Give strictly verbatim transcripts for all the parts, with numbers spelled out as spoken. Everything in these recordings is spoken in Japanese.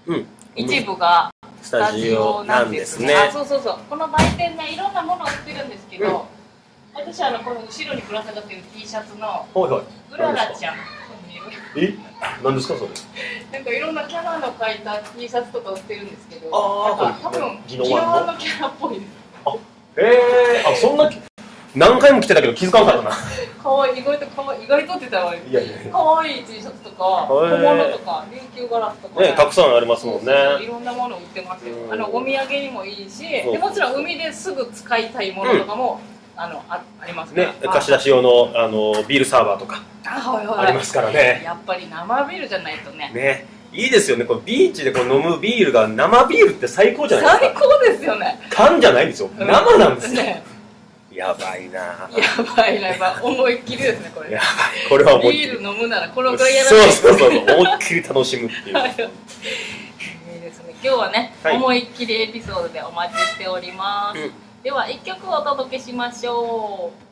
うん、 一部がスタジオなんですね。 あ、そうそうそう。この売店ね、いろんなものを売ってるんですけど、うん、私はあのこの後ろにぶら下がってる T シャツのはいはい、 うららちゃん。 え、何ですかそれ？ なんかいろんなキャラの描いた T シャツとか売ってるんですけど、 あなんか多分ギノワンのキャラっぽいです。 あ、へえ、あ、そんな何回も着てたけど気づかなかったな。 可愛い、意外と可愛い、意外とって言ったらいやいや可愛い T シャツとか小物とか琉球ガラスとかね、たくさんありますもんね。 いろんなもの売ってますよ。あのお土産にもいいし、でもちろん海ですぐ使いたいものとかも、うん、あの あ, ありますからね。 貸し出し用のあのビールサーバーとかありますからね。 やっぱり生ビールじゃないとね。 ね、いいですよね。このビーチでこう飲むビールが生ビールって最高じゃないですか。 最高ですよね。 缶じゃないんですよ。生なんですよ。 ね、 やばいな。やばいな、やばい。思いっきりですねこれ。 やばい。これは思いっきり。 ビール飲むならこのぐらいやらないと。 そうそうそう。思いっきり楽しむっていう。 いいですね。今日はね、はい、思いっきりエピソードでお待ちしております。うん、では一曲お届けしましょう。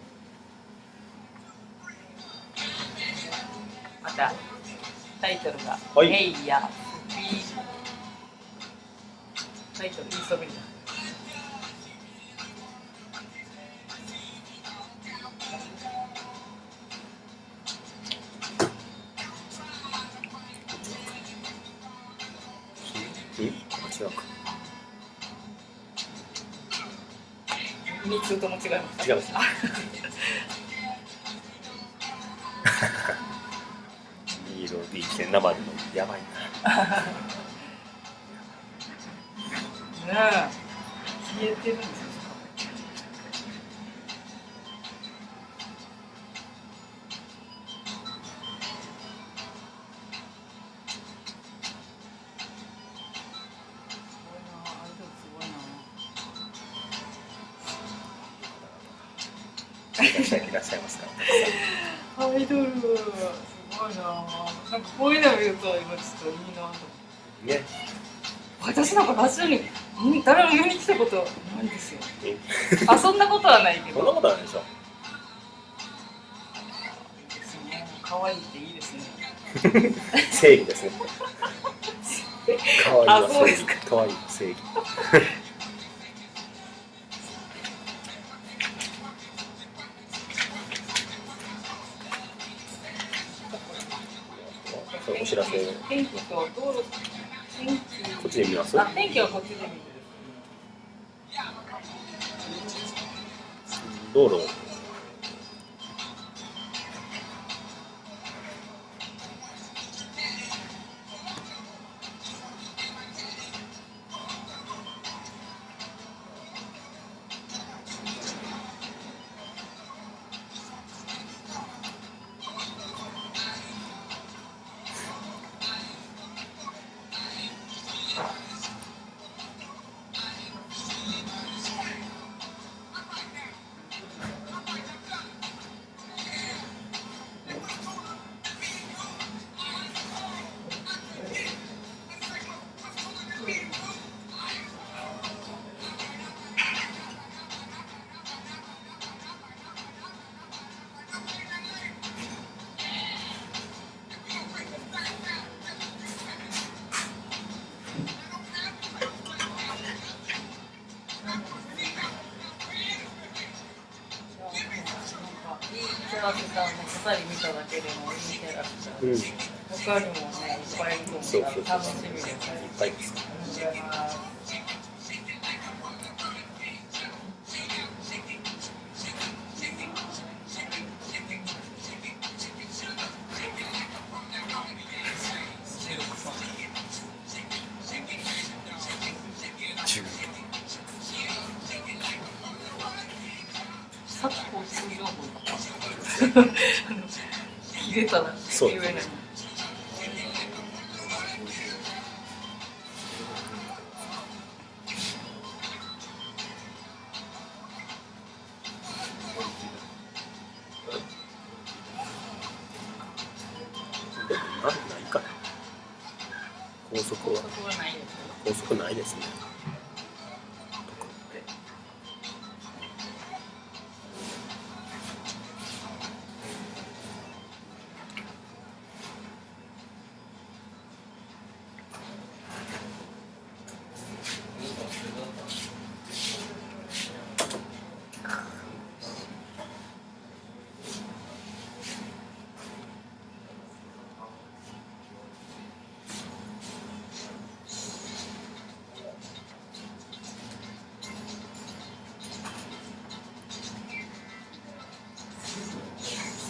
またタイトルが「エイヤスピー」タイトル言いそびれた。 違うか。 みっつとも違います。 違います。ビールをビーチで生で飲む、やばいな。ねえ、消えてるんですよ。 いらっしゃい、いらっしゃいますか。 アイドルすごいな。なんかこういうの見ると今ちょっといいなと思って。ね。私なんかラジオに誰も見に来たことないですよ。あ、そんなことはないけど。 そんなことはないでしょ。 可愛いっていいですね。 正義ですね。可愛いは正義。 可愛い正義。お知らせ。 天気と道路。天気。 こっちで見ます。 あ、天気はこっちで見る。 道路。 ふたり見ただけでもいいキャラクター、うん、他にもねいっぱいいるので楽しみです。いっぱいです。 さっき交通情報切れたら言えない。 ないか。高速は高速ないですね。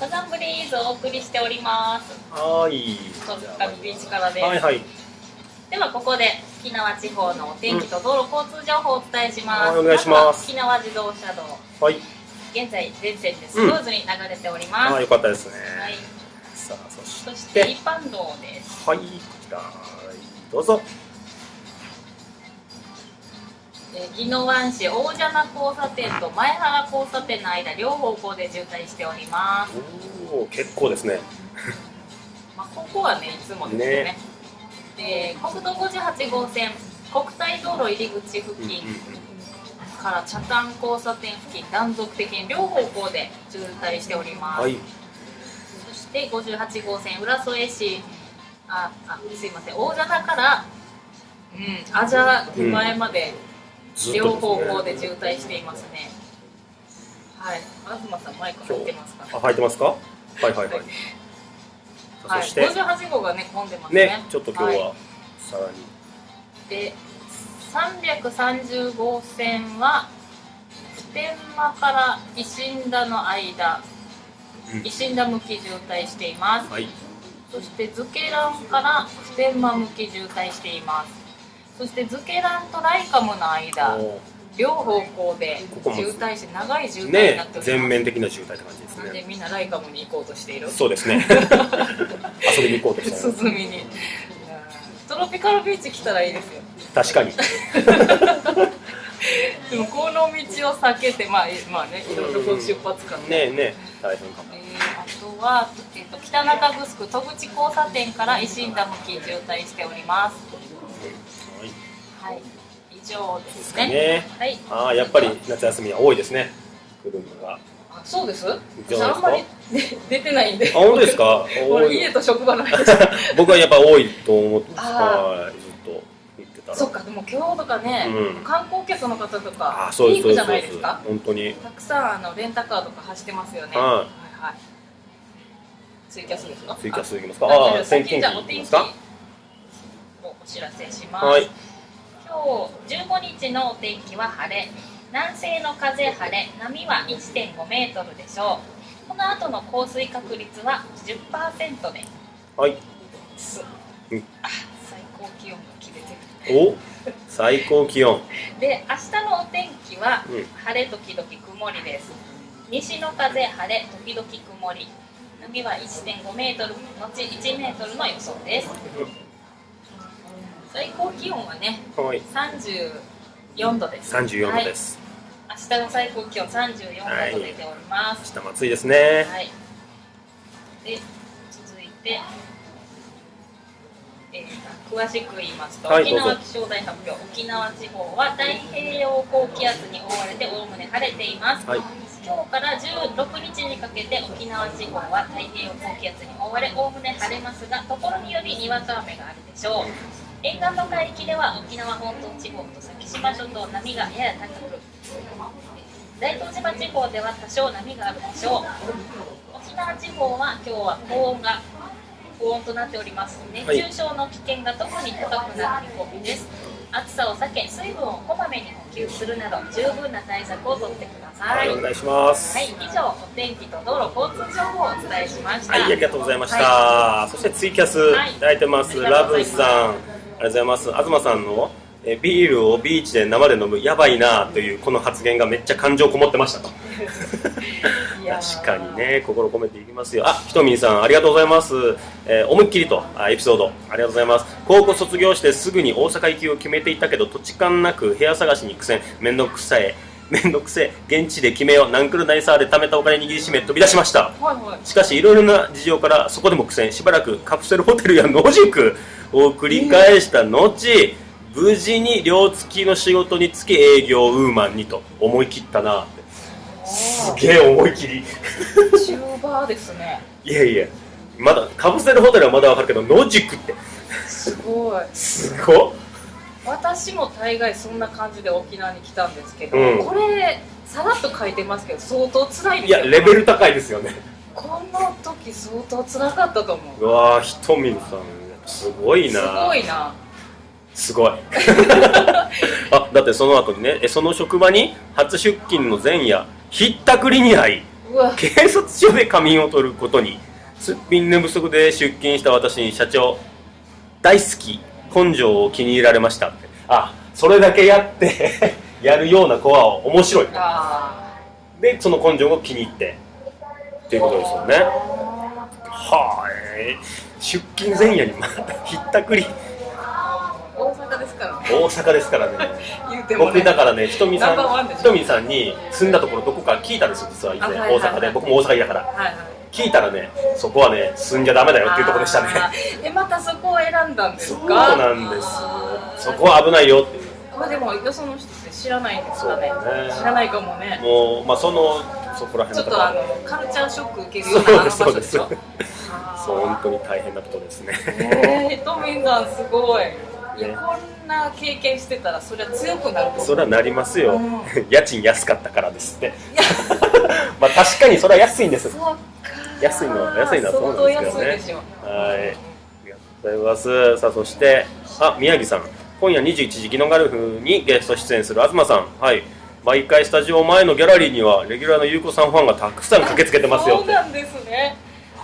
サザンブリーズをお送りしております。 はい。 戸塚ビーチからです。 はいはい。 ではここで沖縄地方のお天気と道路交通情報をお伝えします。 うん、お願いします。 沖縄自動車道。 はい。 現在全線でスムーズに流れております。 うん、あ、よかったですね。 はい。 さあ、そして、 そして一般道です。 はい、こちら、どうぞ。 宜野湾市大蛇名交差点と前原交差点の間、両方向で渋滞しております。 おお、結構ですね。 まあここはね、いつもですよね。で、国道ごじゅうはち号線国体道路入り口付近から北谷交差点付近、断続的に両方向で渋滞しております。はい、そしてごじゅうはち号線浦添市、あ、あ、すいません、大蛇名から、うん、あじゃ手前まで、うん両方向で渋滞していますね。はい、東さんマイク入ってますか？ あ、入ってますか？はいはいはい。 はい、そしてごじゅうはち号がね混んでますね。 ね、ちょっと今日はさらに。 で、さんびゃくさんじゅう号線は普天間から維新田の間、維新田向き渋滞しています。はい。そしてズケランから普天間向き渋滞しています。そしてズケランとライカムの間、両方向で渋滞して長い渋滞になっております。 ね、全面的な渋滞って感じですね。 なんでみんなライカムに行こうとしている。 そうですね。遊びに行こうとしてる。 涼みに。トロピカルビーチ来たらいいですよ。 確かに。 でもこの道を避けて、まあまあね、いろいろと出発かね。ねえねえ、大変かも。 えー、あとは、えー、と北中城戸口交差点から維新田向き渋滞しております。はい、以上ですね。ね、はい。 ああ、やっぱり夏休みは多いですね。車が。 あ、そうです。私あんまり出てないんで。 あ、本当ですか。 家と職場の間。 僕はやっぱ多いと思って、はい、ずっと言ってたら。 そっか、でも今日とかね、うん、観光客の方とかピークじゃないですか。 本当に。 たくさんあのレンタカーとか走ってますよね。はいはい。ツイキャスですか。 ツイキャスいきますか。ああ、 最近じゃお天気をお知らせします。はい。今日じゅうごにちのお天気は晴れ、南西の風晴れ、波は いってんごメートルでしょう。この後の降水確率は じゅっパーセント で、 はい、 す、うん、あ、最高気温が切れてる。 お、最高気温で、明日のお天気は晴れ時々曇りです。西の風晴れ時々曇り、波は いってんごメートルのちいちメートルの予想です。最高気温はね、はい、さんじゅうよんどです。 さんじゅうよんどです。 はい、明日の最高気温さんじゅうよんどと出ております。 はい、明日も暑いですね。 はい。で、続いて、えー、詳しく言いますと、はい、沖縄気象台発表、沖縄地方は太平洋高気圧に覆われておおむね晴れています。はい、今日からじゅうろくにちにかけて沖縄地方は太平洋高気圧に覆われおおむね晴れますが、ところによりにわか雨があるでしょう。沿岸の海域では沖縄本島地方と先島諸島、波がやや高く、大東島地方では多少波があるでしょう。沖縄地方は今日は高温が高温となっております。熱中症の危険が特に高くなる見込みです。暑さを避け、水分をこまめに補給するなど十分な対策をとってください。 はい、お願いします。 はい、以上お天気と道路交通情報をお伝えしました。 はい、ありがとうございました。はい、そしてツイキャスいただいてます。はい、ラブさん。ありがとうございます。東さんのえビールをビーチで生で飲むやばいなというこの発言がめっちゃ感情こもってましたと。確かにね、心込めていきますよ。あ、ひとみんさんありがとうございます。えー、思いっきりとあエピソードありがとうございます。高校卒業してすぐに大阪行きを決めていたけど土地勘なく部屋探しに苦戦、めんどくさいめんどくせえ現地で決めよう、ナンクルナイサーで貯めたお金握りしめ飛び出しました。はいはい、しかしいろいろな事情からそこでも苦戦、しばらくカプセルホテルや野宿を繰り返した後、えー無事に寮付きの仕事に就き営業ウーマンにと思い切ったなって。すげえ思い切りチューバーですね。 いやいや、まだカプセルホテルはまだわかるけど野宿ってすごいすごっ。 私も大概そんな感じで沖縄に来たんですけど、うん、これさらっと書いてますけど相当辛いですよね。 いやレベル高いですよね。 この時相当辛かったと思う。 うわー、ひとみんさんすごいな。 すごいな。 すごいあ、だってその後にね、その職場に初出勤の前夜ひったくりに遭い、 うわ警察署で仮眠を取ることに。すっぴん寝不足で出勤した私に社長大好き根性を気に入られましたって。あ、それだけやってやるような子は面白い。でその根性を気に入ってっていうことですよね。はい、出勤前夜にまたひったくり。 大阪ですからね。 大阪ですからね。 言うてもね、 僕だからね、ひとみさん、 ナンバーワンでしょ。 ひとみさんに住んだところどこか聞いたんですよ、実は以前、 あはいはいはい大阪で。僕も大阪だから、 はいはい、 聞いたらね、そこはね、住んじゃダメだよっていうところでしたね。 え、またそこを選んだんですか？ そうなんです。そこは危ないよっていう。 これでもよその人って知らないんですかね。 そうね、 知らないかもね。 もう、まあ、そのそこら辺のちょっとあのカルチャーショック受けるような場所でしょ。 そう、本当に大変なことですね。 えー、トミンさんすごい。いや、こんな経験してたらそれは強くなると思う。 それはなりますよ、うん、家賃安かったからですってまあ確かにそれは安いんです。 そうか、 安いのは安いのはそうなんですけどね。はい、ありがとうございます。さあ、そしてあ、宮城さん、今夜にじゅういちじギノガルフにゲスト出演する東さん、はい、毎回スタジオ前のギャラリーにはレギュラーのゆうこさんファンがたくさん駆けつけてますよって。 そうなんですね。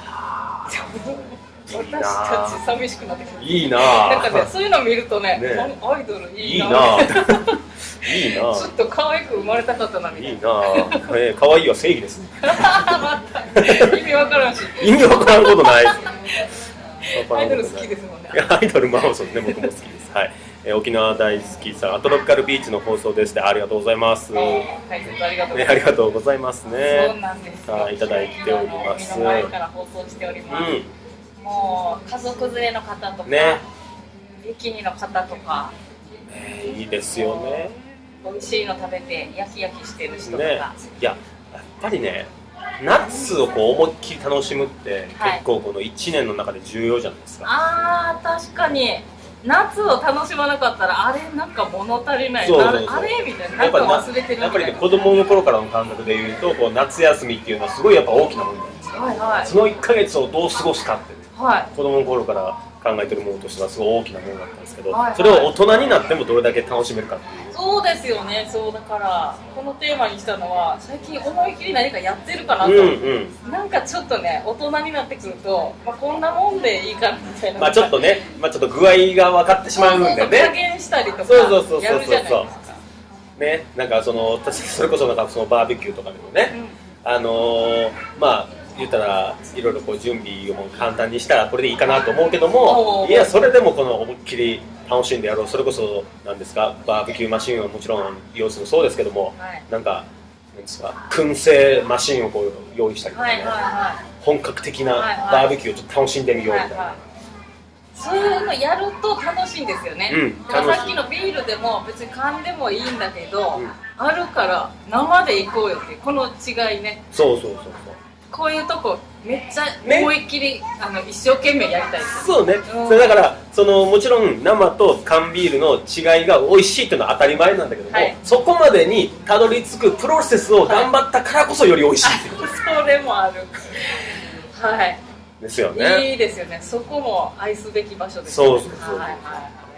私たち寂しくなってきた。 いいななんかね、そういうの見るとね、ね、アイドルいいな。いいな。いいな。ちょっと可愛く生まれたかったなみたいな。 いいな。えー、可愛いは正義ですね。 また意味わからんし。 意味わからんことない。 アイドル好きですもんね。 アイドルもそうですね、僕も好きです。はい。えー、沖縄大好きさん、アトロピカルビーチの放送ですね。ありがとうございます。 解説ありがとうございます。 ね、ありがとうございますね。 そうなんです。 さあ、いただいております。 目の前から放送しております。うん、もう家族連れの方とか、ね、ビキニの方とか、 ね、いいですよね。 美味しいの食べて焼き焼きしてる人とか、ね、 いや、やっぱりね、夏をこう思いっきり楽しむって、はい、結構このいちねんの中で重要じゃないですか。 あー、確かに夏を楽しまなかったら、あれなんか物足りない、そうそうそう、あれみたいな、なんか忘れてるみたいな。 やっぱりね、子供の頃からの感覚でいうと、こう夏休みっていうのはすごいやっぱ大きなものなんですよ、はいはい、そのいっかげつをどう過ごすかってね、はい、子供の頃から考えてるものとしてはすごい大きなものだったんですけど、はいはい、それを大人になってもどれだけ楽しめるかっていう。そうですよね。そうだからこのテーマにしたのは、最近思い切り何かやってるかなと、うんうん、なんかちょっとね、大人になってくると、まあ、こんなもんでいいかなみたいな、まあちょっとね、まあ、ちょっと具合が分かってしまうんでね、そうそうそう、加減したりとかやるじゃないですかね。なんかそのそれこそなんかそのバーベキューとかでもね、うん、あのー、まあ言ったらいろいろこう準備をも簡単にしたらこれでいいかなと思うけども、いや、それでもこの思いっきり楽しんでやろう。それこそなんですか、バーベキューマシンはもちろん利用するそうですけども、はい、なんかなんですか、燻製マシンをこう用意したりとかね、はいはいはい、本格的なバーベキューをちょっと楽しんでみようみたいな、はいはい、そういうのやると楽しいんですよね、うん、さっきのビールでも別に缶でもいいんだけど、うん、あるから生で行こうよっていうこの違いね。そうそうそうそう、こういうとこめっちゃ思いっきり、ね、あの一生懸命やりたいです。そうね、うん、それだからそのもちろん生と缶ビールの違いが美味しいっていうのは当たり前なんだけども、はい、そこまでにたどり着くプロセスを頑張ったからこそより美味しいっていう、はい、それもあるはいですよね。いいですよね。そこも愛すべき場所ですね。そうそうそう、はいはい、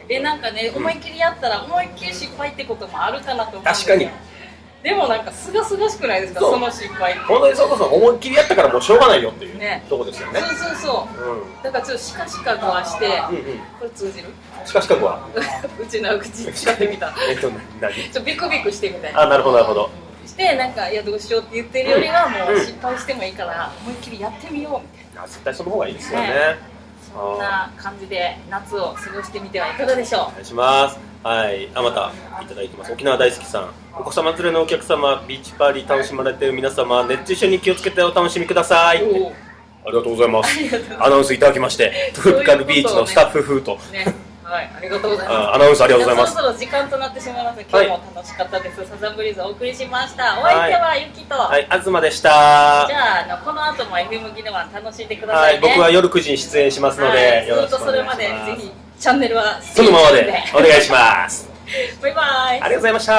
でなんかね、思いっきりやったら思いっきり失敗ってこともあるかなと思うんですよ。確かに。でもなんかすがすがしくないですか、 そ, その失敗って。本当にそこそ思いっきりやったからもうしょうがないよっていう、ね、とこですよね。そうそうそう、うん、だからちょっとシカシカはして、うんうん、これ通じる？シカシカはうちの口使ってみたえっと何ちょっとビクビクしてみたいな。あ、なるほどなるほど。してなんかいやどうしようって言ってるよりはもう失敗してもいいから思いっきりやってみようみたいな、うん、絶対その方がいいですよね、ね。そんな感じで夏を過ごしてみてはいかがでしょう。お願いします。はい、あ、またいただいてます。沖縄大好きさん、お子様連れのお客様、ビーチパーリー楽しまれている皆様、熱中症に気をつけてお楽しみください。ありがとうございます。アナウンスいただきまして、トロピカルビーチのスタッフ風と、ね、はい、ありがとうございます。アナウンスありがとうございます。そろそろ時間となってしまいました。今日も楽しかったです。はい、サザンブリーズをお送りしました。お相手はゆきと、はい、東でした。じゃあ、あのこの後も エフエム ギノワン楽しんでくださいね。はい、僕は夜くじに出演しますので、はい、よろしくお願いします。ずっとそれまでぜひチャンネルはそのままでお願いします。バイバイ。ありがとうございました。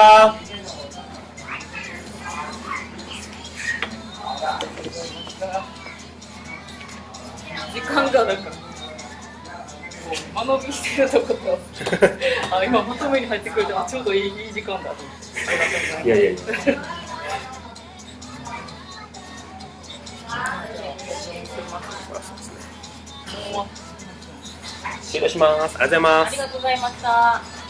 時間がなんか間延びしてるとことあ、今まとめに入ってくれてちょうどいい、いい時間だと思って。いやいやいやます。 そうですね。 もう終了します。ありがとうございます。 ありがとうございました。